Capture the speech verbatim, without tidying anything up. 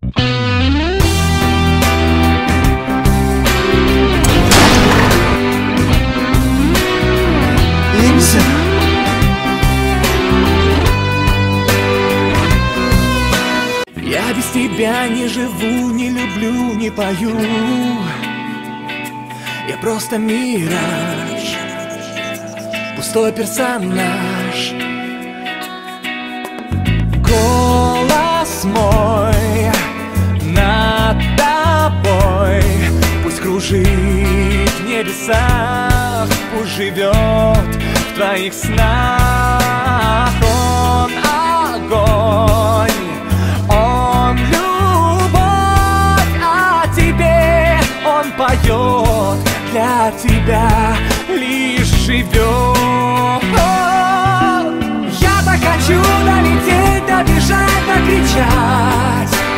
Я без тебя не живу, не люблю, не пою. Я просто мираж, пустой персонаж. Голос мой над тобой пусть кружит в небесах, пусть живет в твоих снах. Он огонь, он любовь, а тебе он поет, для тебя лишь живет. Я так хочу долететь, добежать, докричать,